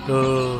Tuh.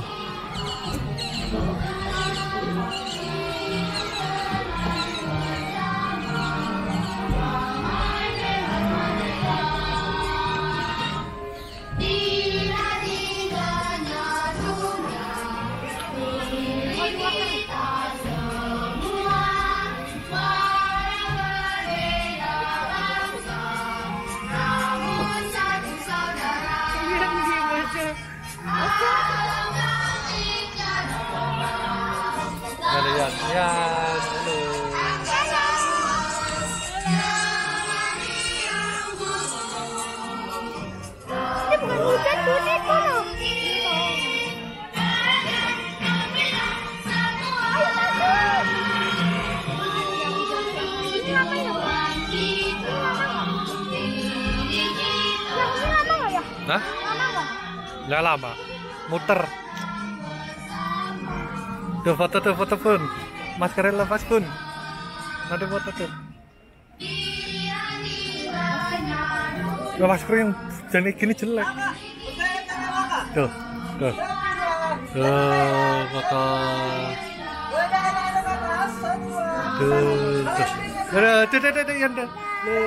Ya, Ini bukan hujan, kuning loh. Ayo masuk. Ini lama ya? Ini lama nggak ya? nah, Lama nggak? nggak lama, muter. Tuh foto pun, maskernya lepas pun, ada foto tuh. Nah, masker yang jenis gini jelek. Tuh, tuh, tuh foto. Tuh, yang dah.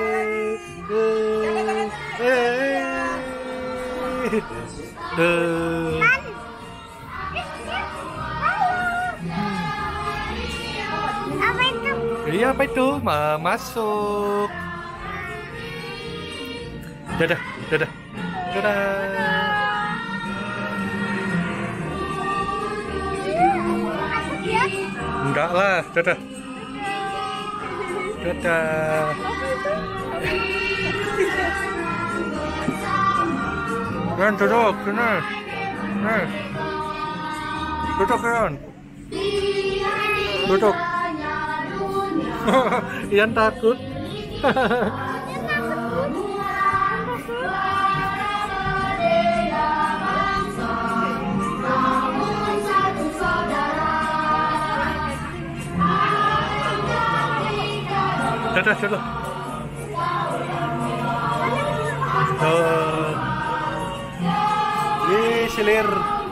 Tuh. Apa itu? Iya, apa itu? Masuk. Dadah, dadah, dadah. Masuk ya? Enggak lah, dadah, dadah. Ren, duduk, sini. Nih, duduk, Ren. Duduk. Ian takut. Dadah, dadah. Tuh. Ih, silir.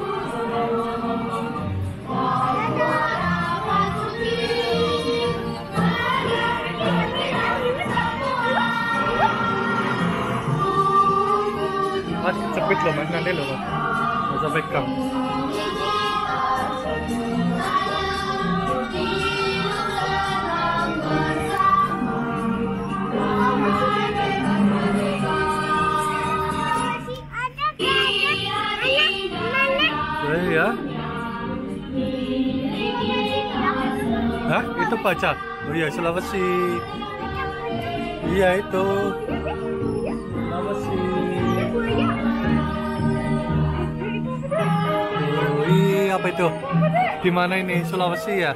Mas, cepet loh, mas, nanti loh, mas. Nggak usah pegang. Ya. Hah? Itu baca? Oh iya, Sulawesi. Iya, itu Sulawesi. Oh, iya, apa itu? Di mana ini? Sulawesi ya?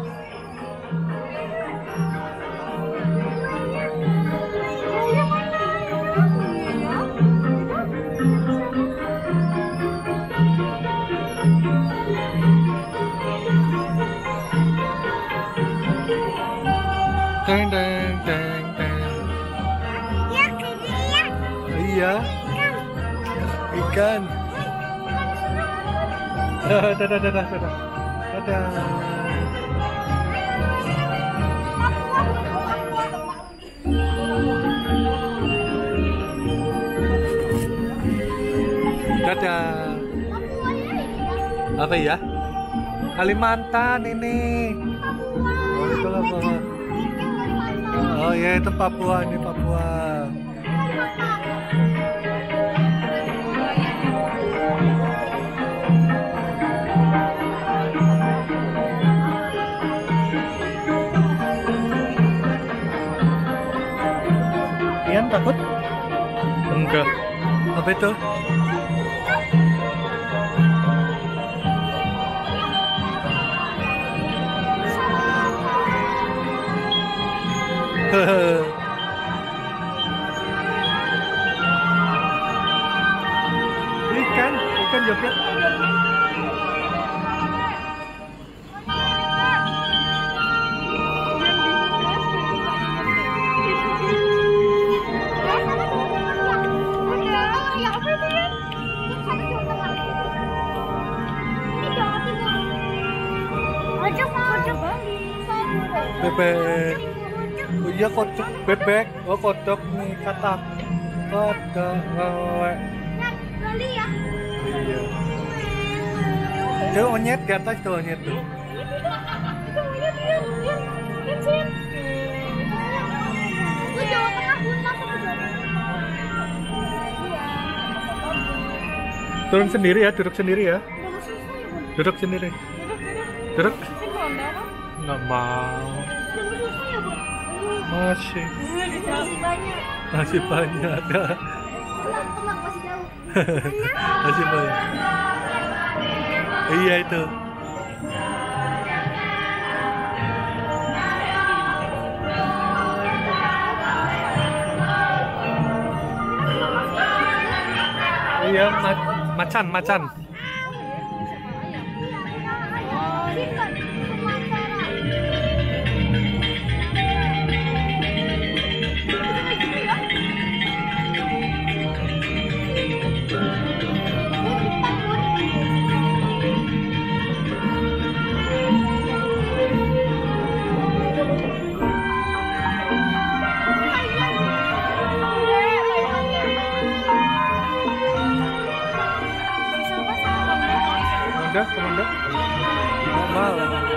Deng deng deng deng. Ya, ya. Iya. Ikan. Dadah, dadah, dadah, dadah. Dadah. Dadah. Apa ya? Kalimantan ini. Oh, itu apa? Oh ya, itu Papua, ini Papua. Ian takut? Enggak. Apa itu? Ikan joget. Bebek. Oh iya kodok bebek. Oh kodok nih katak. Kodok ngewek. Lali ya. Iya. Tuh onyet di atas tuh onyet tuh. Itu monyet dia. Kecil. Itu Jawa Tengah buta apa Jawa Tengah? Turun sendiri ya, duduk sendiri ya. Udah susah ya, Bun. Duduk sendiri. Duduk. Duduk. Sini ronda kan? Nggak mau. Udah susah ya, Bun. Masih. Masih banyak. Masih banyak. Tenang, masih jauh. Masih banyak. Iya itu. Iya, macan. Komandan. Mau.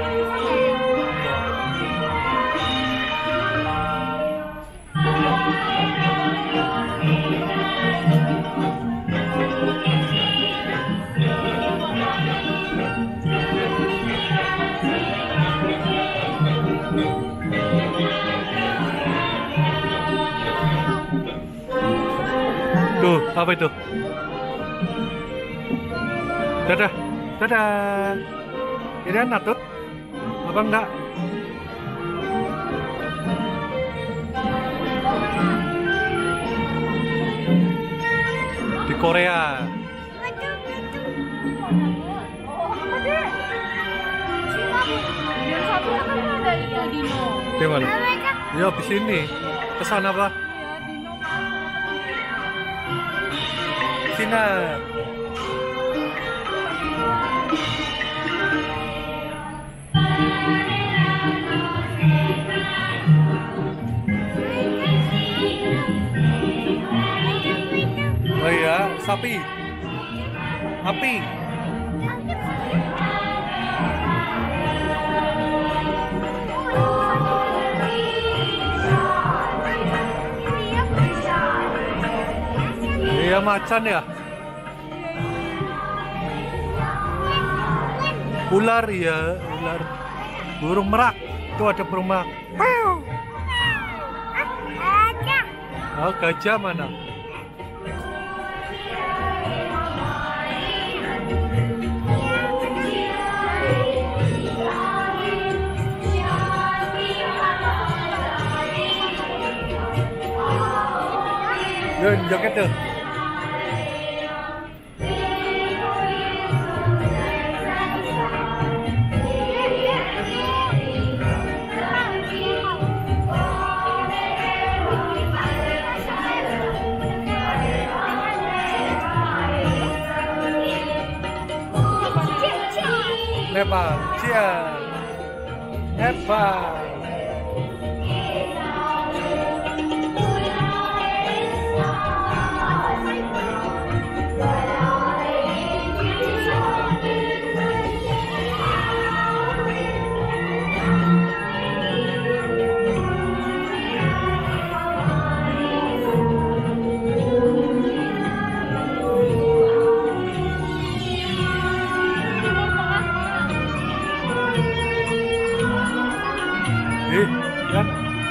Tuh, apa itu? Dadah. Ini enak tuh? Apa enggak? Di Korea. Di mana? Ya, di sini. Kesana apa? Cina. Oh iya, sapi. Api. Iya, macan ya. Ular ya, ular. Burung merak. Tuh ada burung merak. Oh, gajah mana? Yun, joget tuh. Nepal, cia, Nepal. Kan?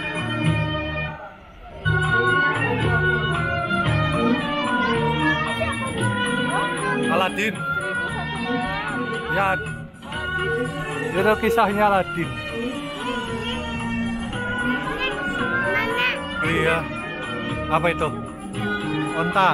Aladin. Ya, itu kisahnya Aladin. Iya. Apa itu? Onta.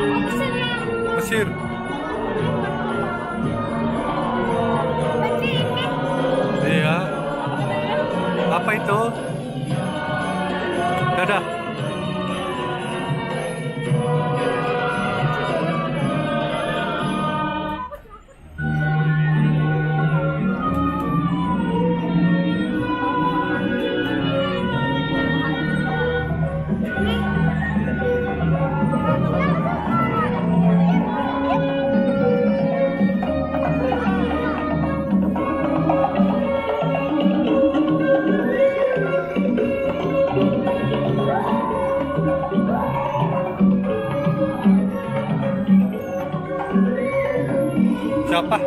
Mesir. itu. Dadah. Siapa?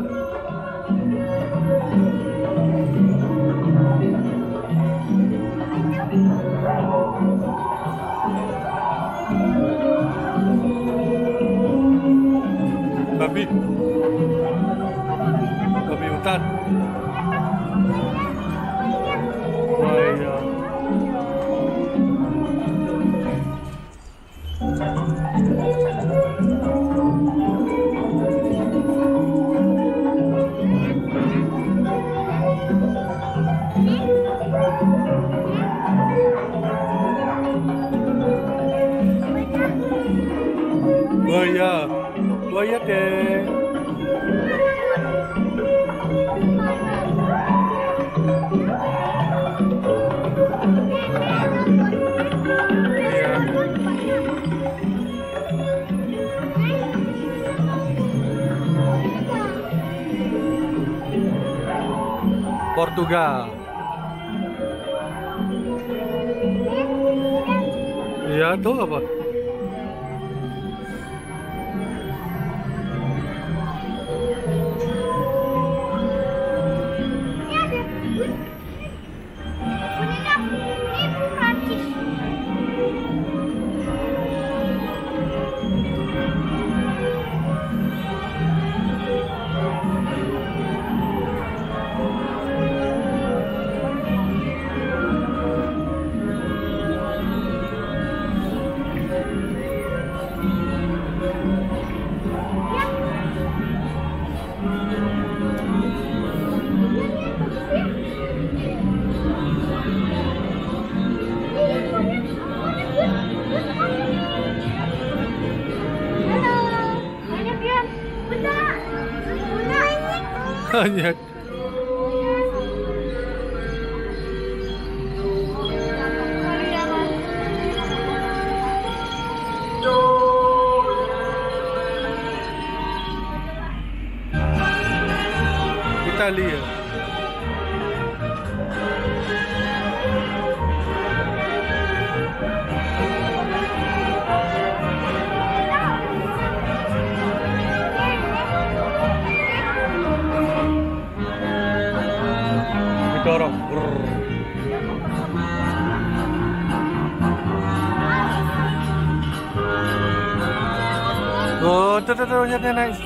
Babi. Babi hutan. Oh iya. Buaya deh. Iya. Portugal. Iya tuh apa? Banyak. Italia. Dorong. Oh, tuh nyatanya naik.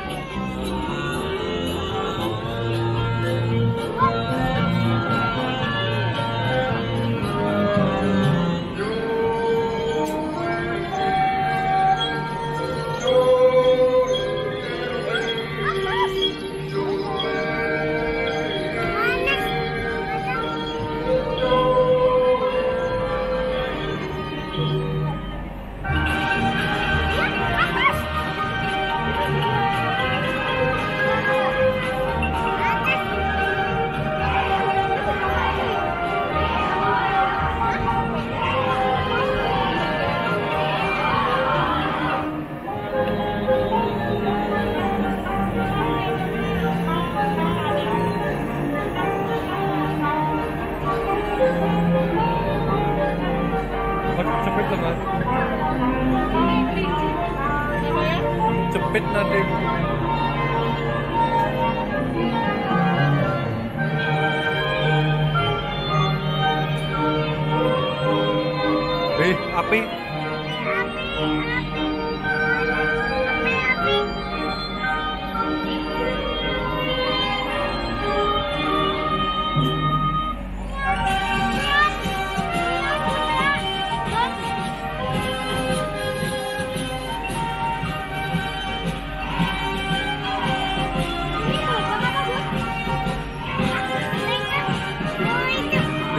Cepet teman. Cepet nanti. Api.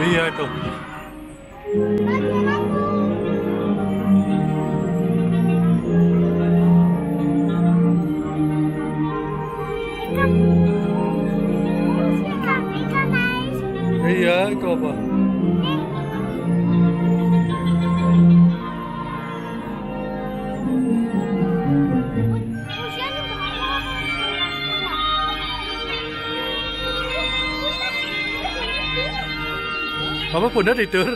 Iya itu. Iya itu apa? Mama bunda tidur.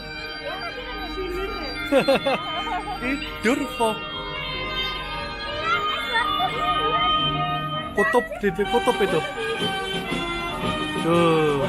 Tidur kok. Kutub itu. Tuh.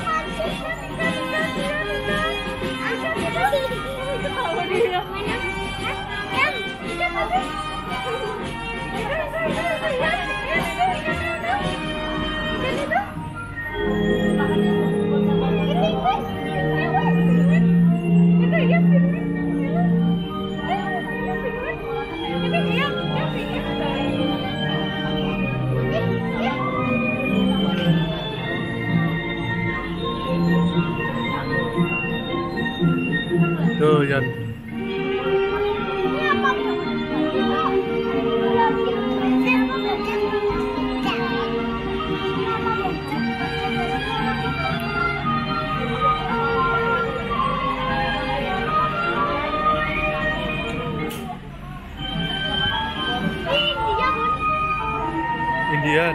Tuh, Yan. Indian.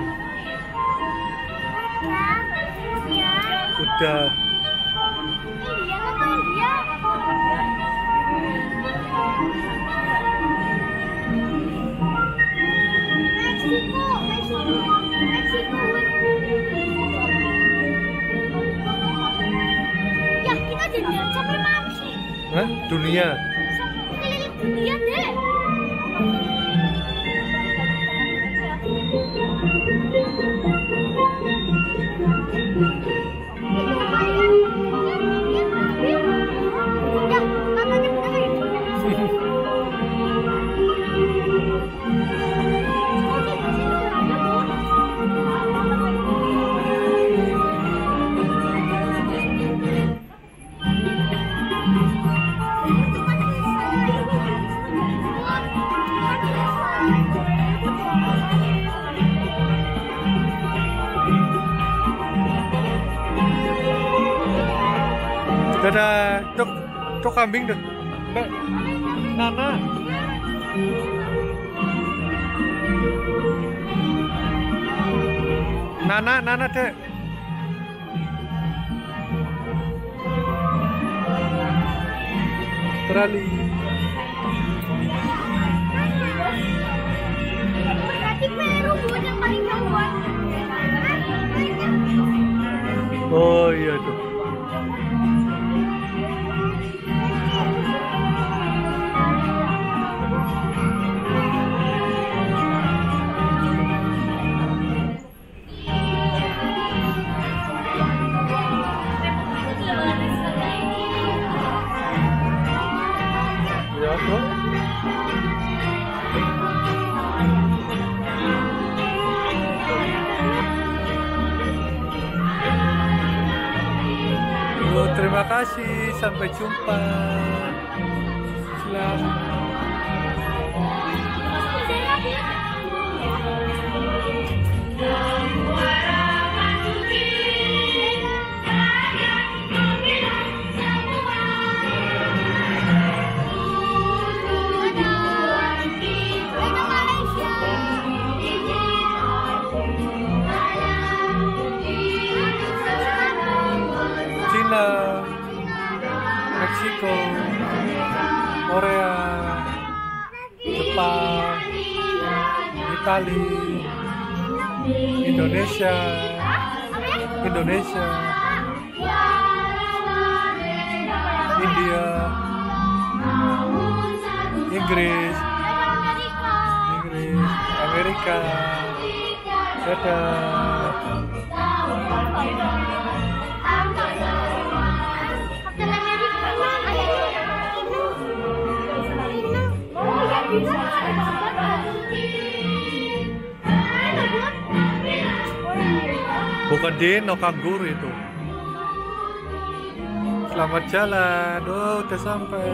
Udah. Ya, kita jadian sampai mana sih? Hah? Dunia. Keliling dunia deh. Ya, katanya Dadah, cok kambing deh. Mbak Nana. Nana dek. Terali. berarti Peru buat yang paling gawat. Oh iya tuh. Ya tuh. Terima kasih, sampai jumpa. Selamat. Cina, Meksiko, Korea, Jepang, Itali, Indonesia, India, Inggris, Amerika, dadah. Bukan dino, kanguru itu. Selamat jalan. Oh, udah sampai.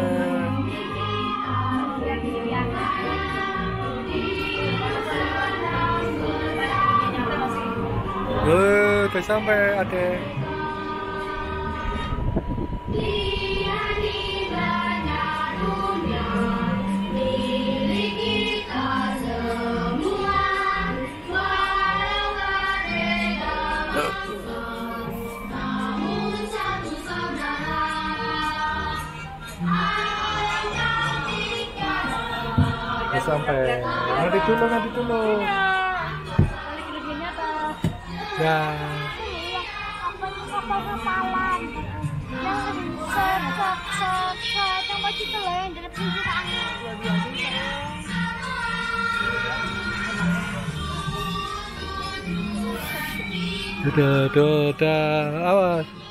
Oh, udah sampai, Adek. Udah sampai. Nanti dulu, nanti dulu. Ya. Kapal-kapalan yang set yang masih yang dari pinggirnya. Udah, awas.